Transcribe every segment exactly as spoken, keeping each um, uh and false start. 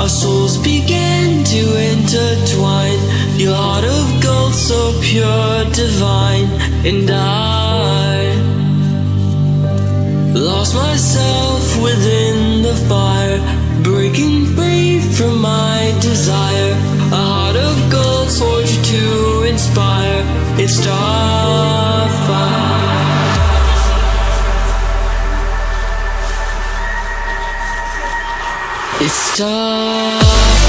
our souls began to intertwine. Your heart of gold, so pure, divine. And I lost myself within the fire, breaking free from my desire. A heart of gold forged to inspire. It's starfire. It's starfire.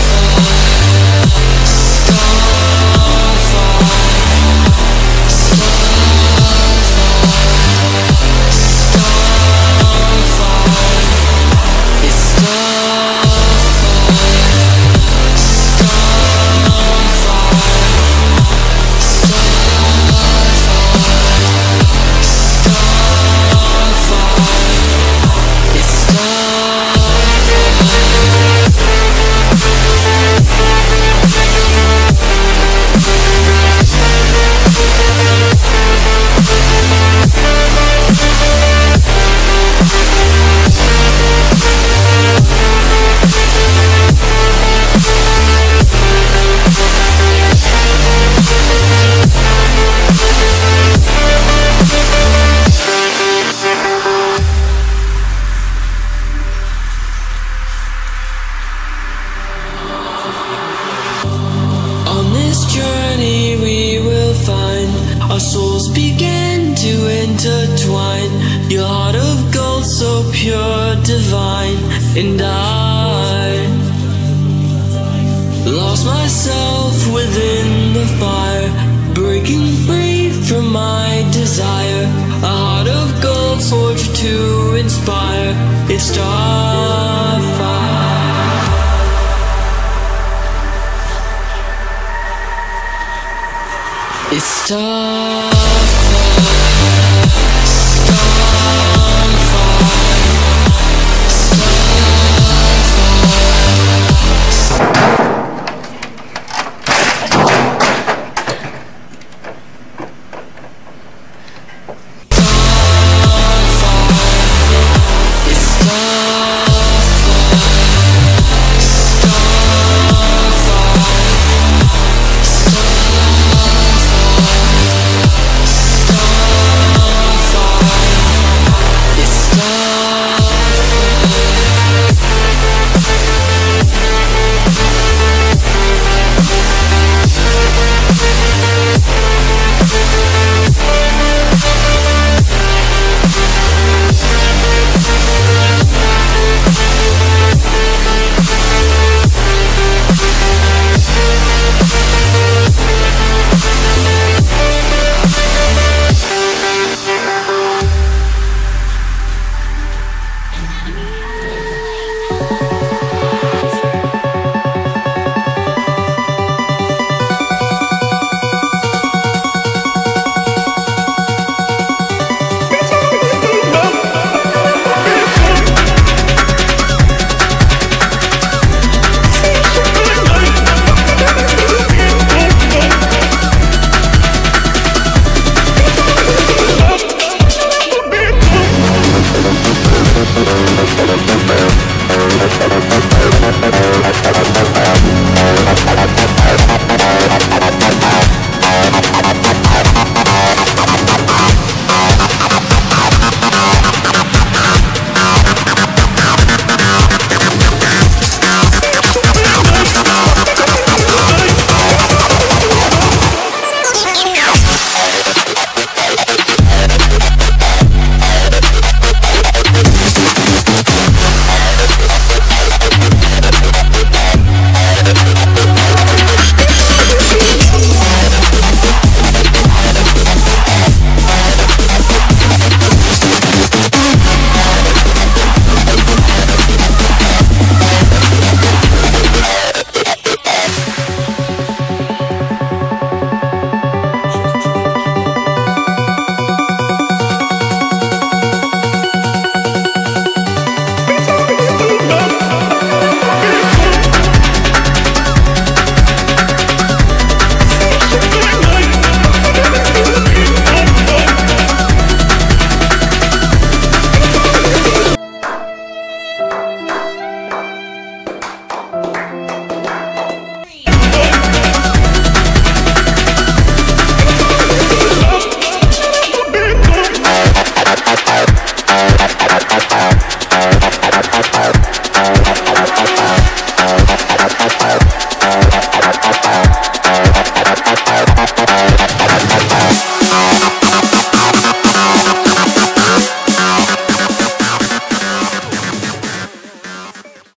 Our souls began to intertwine. Your heart of gold, so pure, divine. And I lost myself within the fire, breaking free from my desire. A heart of gold forged to inspire. It's starfire. It's starfire.